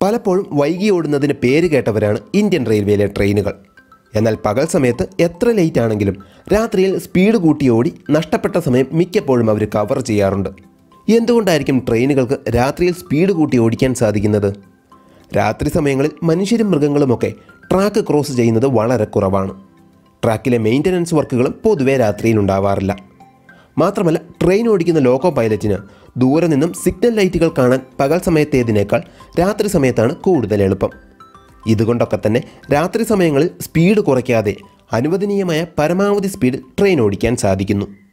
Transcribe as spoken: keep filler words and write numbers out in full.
പലപ്പോഴും വൈകി ഓടുന്നതിന് പേര് കേട്ടവരാണ് ഇന്ത്യൻ റെയിൽവേയിലെ ട്രെയിനുകൾ. എന്നാൽ പകൽ സമയത്ത് എത്ര ലേറ്റ് ആണെങ്കിലും രാത്രിയിൽ സ്പീഡ് കൂട്ടി ഓടി നഷ്ടപ്പെട്ട സമയം മിക്കപ്പോഴും അവർ കവർ ചെയ്യാറുണ്ട്. എന്തുകൊണ്ടായിരിക്കും ട്രെയിനുകൾക്ക് രാത്രിയിൽ സ്പീഡ് കൂട്ടി ഓടിക്കാൻ സാധിക്കുന്നത്? രാത്രി സമയങ്ങളിൽ മനുഷ്യരും മൃഗങ്ങളുമൊക്കെ ട്രാക്ക് ക്രോസ് ചെയ്യുന്നത് വളരെ കുറവാണ്. ട്രാക്കിലെ മെയിൻ്റനൻസ് വർക്കുകളും പൊതുവെ രാത്രിയിൽ ഉണ്ടാവാറില്ല. മാത്രമല്ല, ട്രെയിൻ ഓടിക്കുന്ന ലോക്കോ പൈലറ്റിന് ദൂരെ നിന്നും സിഗ്നൽ ലൈറ്റുകൾ കാണാൻ പകൽ സമയത്തേതിനേക്കാൾ രാത്രി സമയത്താണ് കൂടുതൽ എളുപ്പം. ഇതുകൊണ്ടൊക്കെ തന്നെ രാത്രി സമയങ്ങളിൽ സ്പീഡ് കുറയ്ക്കാതെ അനുവദനീയമായ പരമാവധി സ്പീഡിൽ ട്രെയിൻ ഓടിക്കാൻ സാധിക്കുന്നു.